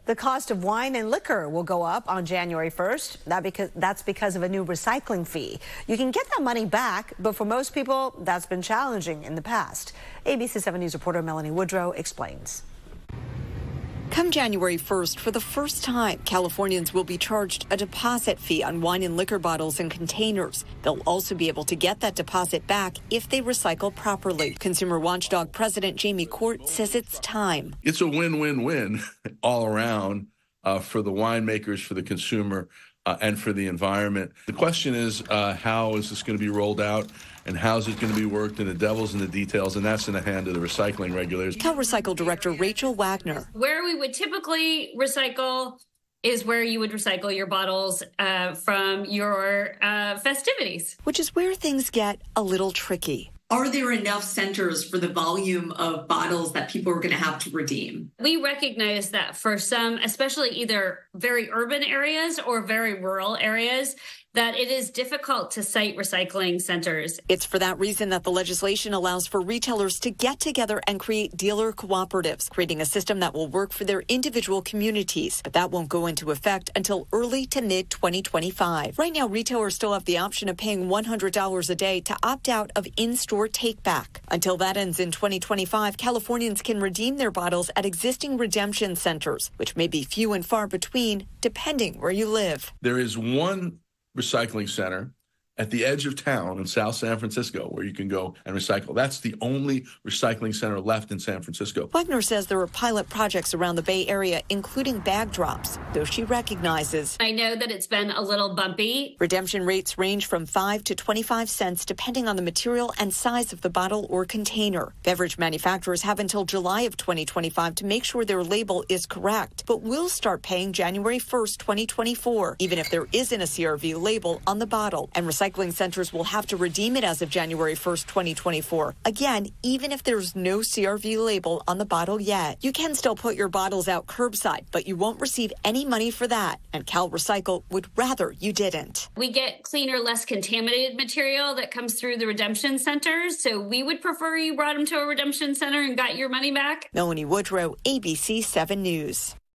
The cost of wine and liquor will go up on January 1st. That's because of a new recycling fee. You can get that money back, but for most people, that's been challenging in the past. ABC 7 News reporter Melanie Woodrow explains. Come January 1st, for the first time, Californians will be charged a deposit fee on wine and liquor bottles and containers. They'll also be able to get that deposit back if they recycle properly. Consumer Watchdog President Jamie Court says it's time. It's a win-win-win all around for the winemakers, for the consumer, and for the environment. The question is, how is this going to be rolled out? And how's it going to be worked? And the devil's in the details, and that's in the hand of the recycling regulators. CalRecycle Director Rachel Wagner. Where we would typically recycle is where you would recycle your bottles from your festivities. Which is where things get a little tricky. Are there enough centers for the volume of bottles that people are going to have to redeem? We recognize that for some, especially either very urban areas or very rural areas, that it is difficult to site recycling centers. It's for that reason that the legislation allows for retailers to get together and create dealer cooperatives, creating a system that will work for their individual communities. But that won't go into effect until early to mid 2025. Right now, retailers still have the option of paying $100 a day to opt out of in-store take-back. Until that ends in 2025, Californians can redeem their bottles at existing redemption centers, which may be few and far between, depending where you live. There is one recycling center at the edge of town in South San Francisco where you can go and recycle. That's the only recycling center left in San Francisco. Wagner says there are pilot projects around the Bay Area, including bag drops, though she recognizes. I know that it's been a little bumpy. Redemption rates range from 5 to 25 cents depending on the material and size of the bottle or container. Beverage manufacturers have until July of 2025 to make sure their label is correct, but will start paying January 1st, 2024, even if there isn't a CRV label on the bottle. And recycling centers will have to redeem it as of January 1st, 2024. Again, even if there's no CRV label on the bottle yet. You can still put your bottles out curbside, but you won't receive any money for that. And CalRecycle would rather you didn't. We get cleaner, less contaminated material that comes through the redemption centers, so we would prefer you brought them to a redemption center and got your money back. Melanie Woodrow, ABC 7 News.